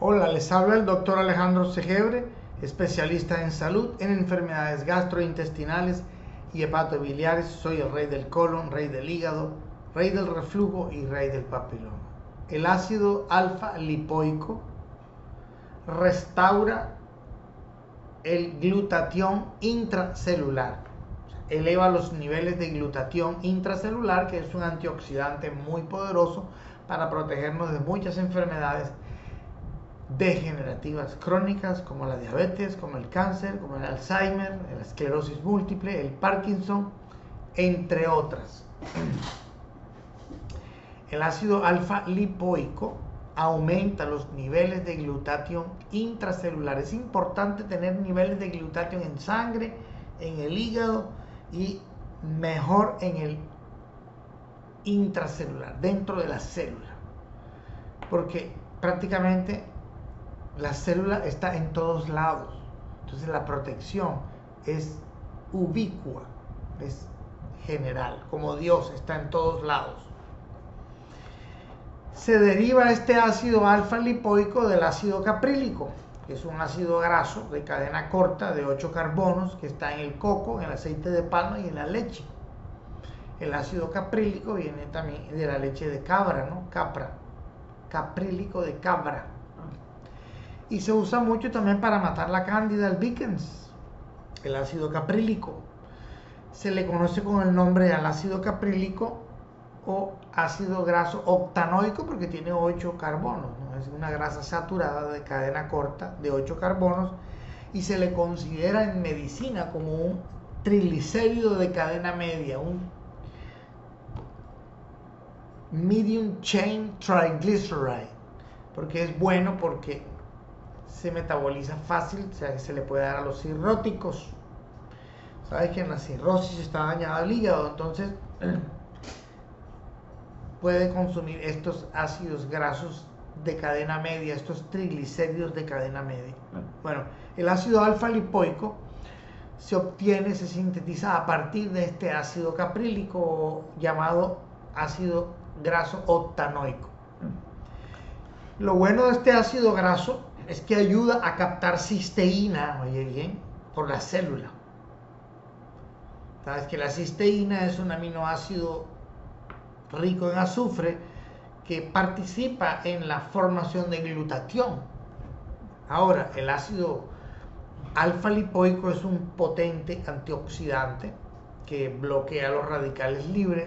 Hola, les habla el doctor Alejandro Segebre, especialista en salud, en enfermedades gastrointestinales y hepatobiliares. Soy el rey del colon, rey del hígado, rey del reflujo y rey del papiloma. El ácido alfa lipoico restaura el glutatión intracelular. Eleva los niveles de glutatión intracelular, que es un antioxidante muy poderoso para protegernos de muchas enfermedades degenerativas crónicas como la diabetes, como el cáncer, como el Alzheimer, la esclerosis múltiple, el Parkinson, entre otras. El ácido alfa lipoico aumenta los niveles de glutatión intracelular. Es importante tener niveles de glutatión en sangre, en el hígado y mejor en el intracelular, dentro de la célula, porque prácticamente la célula está en todos lados, entonces la protección es ubicua, es general, como Dios está en todos lados. Se deriva este ácido alfa lipoico del ácido caprílico, que es un ácido graso de cadena corta de 8 carbonos que está en el coco, en el aceite de palma y en la leche. El ácido caprílico viene también de la leche de cabra, ¿no? Caprílico de cabra. Y se usa mucho también para matar la cándida albicans, el ácido caprílico. Se le conoce con el nombre al ácido caprílico o ácido graso octanoico porque tiene 8 carbonos, ¿no? Es una grasa saturada de cadena corta de 8 carbonos y se le considera en medicina como un triglicérido de cadena media, un medium chain triglyceride, porque es bueno porque se metaboliza fácil, o sea que se le puede dar a los cirróticos. Sabes que en la cirrosis está dañado el hígado, entonces puede consumir estos ácidos grasos de cadena media, estos triglicéridos de cadena media. Bueno, el ácido alfa lipoico se obtiene, se sintetiza a partir de este ácido caprílico llamado ácido graso octanoico. Lo bueno de este ácido graso es que ayuda a captar cisteína, oye bien, por la célula. Sabes que la cisteína es un aminoácido rico en azufre que participa en la formación de glutatión. Ahora, el ácido alfa lipoico es un potente antioxidante que bloquea los radicales libres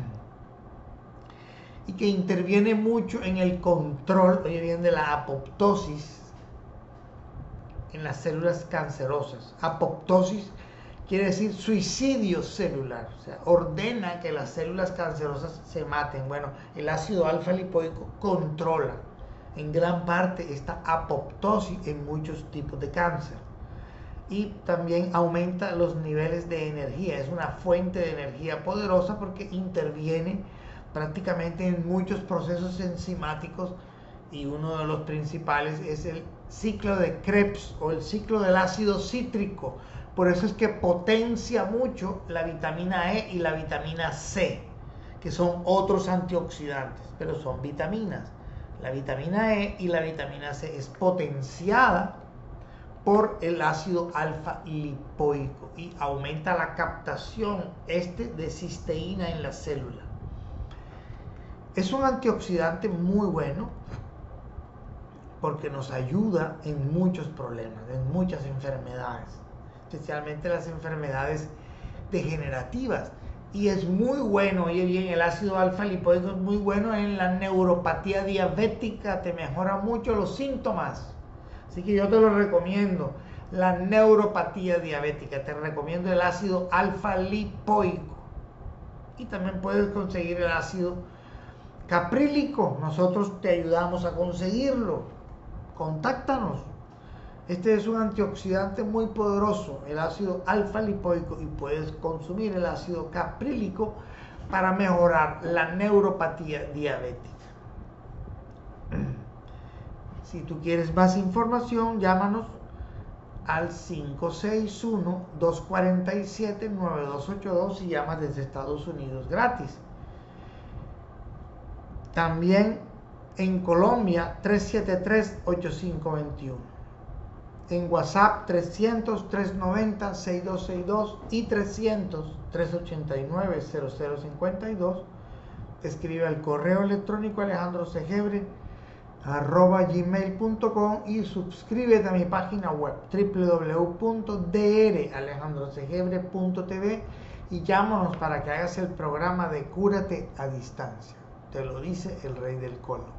y que interviene mucho en el control, oye bien, de la apoptosis en las células cancerosas. Apoptosis quiere decir suicidio celular, o sea, ordena que las células cancerosas se maten. Bueno, el ácido alfa lipoico controla en gran parte esta apoptosis en muchos tipos de cáncer y también aumenta los niveles de energía. Es una fuente de energía poderosa porque interviene prácticamente en muchos procesos enzimáticos y uno de los principales es el ciclo de Krebs o el ciclo del ácido cítrico. Por eso es que potencia mucho la vitamina E y la vitamina C, que son otros antioxidantes, pero son vitaminas. La vitamina E y la vitamina C es potenciada por el ácido alfa lipoico y aumenta la captación de cisteína en la célula. Es un antioxidante muy bueno porque nos ayuda en muchos problemas, en muchas enfermedades, especialmente las enfermedades degenerativas. Y es muy bueno, oye bien, el ácido alfa lipoico es muy bueno en la neuropatía diabética, te mejora mucho los síntomas. Así que yo te lo recomiendo, la neuropatía diabética, te recomiendo el ácido alfa lipoico. Y también puedes conseguir el ácido caprílico, nosotros te ayudamos a conseguirlo. Contáctanos. Este es un antioxidante muy poderoso, el ácido alfa lipoico, y puedes consumir el ácido caprílico para mejorar la neuropatía diabética. Si tú quieres más información, llámanos al 561-247-9282 y llamas desde Estados Unidos gratis. También En Colombia, 373-8521. En WhatsApp, 300-390-6262 y 300-389-0052. Escribe al correo electrónico alejandrocegebre@gmail.com y suscríbete a mi página web www.dralejandrocegebre.tv y llámanos para que hagas el programa de Cúrate a Distancia. Te lo dice el Rey del Colo.